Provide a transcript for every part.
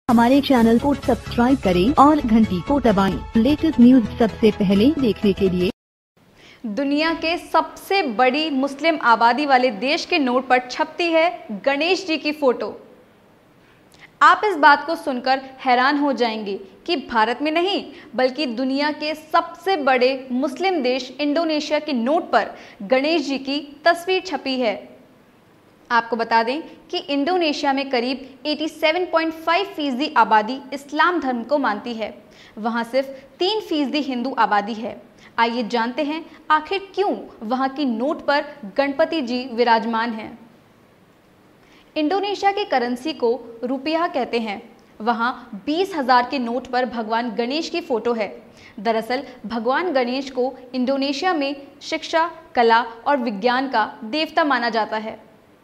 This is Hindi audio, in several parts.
हमारे चैनल को सब्सक्राइब करें और घंटी को दबाएं। लेटेस्ट न्यूज सबसे पहले देखने के लिए। दुनिया के सबसे बड़ी मुस्लिम आबादी वाले देश के नोट पर छपती है गणेश जी की फोटो। आप इस बात को सुनकर हैरान हो जाएंगे कि भारत में नहीं बल्कि दुनिया के सबसे बड़े मुस्लिम देश इंडोनेशिया के नोट पर गणेश जी की तस्वीर छपी है। आपको बता दें कि इंडोनेशिया में करीब 87.5% आबादी इस्लाम धर्म को मानती है। वहां सिर्फ 3% हिंदू आबादी है। आइए जानते हैं आखिर क्यों वहां की नोट पर गणपति जी विराजमान हैं। इंडोनेशिया की करेंसी को रुपया कहते हैं। वहां 20,000 के नोट पर भगवान गणेश की फोटो है। दरअसल भगवान गणेश को इंडोनेशिया में शिक्षा, कला और विज्ञान का देवता माना जाता है।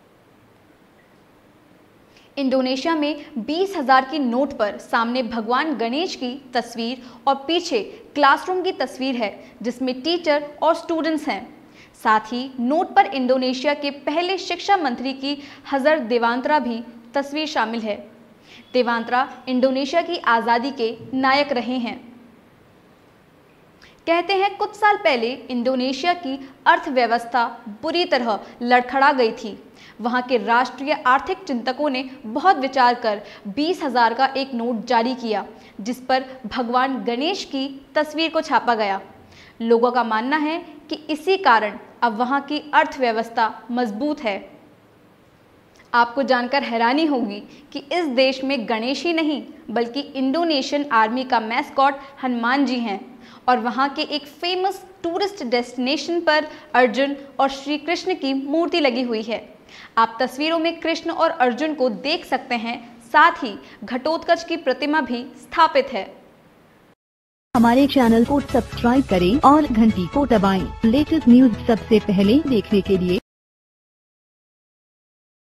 इंडोनेशिया में 20,000 की नोट पर सामने भगवान गणेश की तस्वीर और पीछे क्लासरूम की तस्वीर है जिसमें टीचर और स्टूडेंट्स हैं। साथ ही नोट पर इंडोनेशिया के पहले शिक्षा मंत्री की हज़रत देवांत्रा भी तस्वीर शामिल है। देवांत्रा इंडोनेशिया की आज़ादी के नायक रहे हैं। कहते हैं कुछ साल पहले इंडोनेशिया की अर्थव्यवस्था बुरी तरह लड़खड़ा गई थी। वहां के राष्ट्रीय आर्थिक चिंतकों ने बहुत विचार कर 20,000 का एक नोट जारी किया जिस पर भगवान गणेश की तस्वीर को छापा गया। लोगों का मानना है कि इसी कारण अब वहां की अर्थव्यवस्था मजबूत है। आपको जानकर हैरानी होगी कि इस देश में गणेश ही नहीं बल्कि इंडोनेशियन आर्मी का मैस्कॉट हनुमान जी हैं और वहां के एक फेमस टूरिस्ट डेस्टिनेशन पर अर्जुन और श्री कृष्ण की मूर्ति लगी हुई है। आप तस्वीरों में कृष्ण और अर्जुन को देख सकते हैं। साथ ही घटोत्कच की प्रतिमा भी स्थापित है। हमारे चैनल को सब्सक्राइब करें और घंटी को दबाएं। लेटेस्ट न्यूज सबसे पहले देखने के लिए।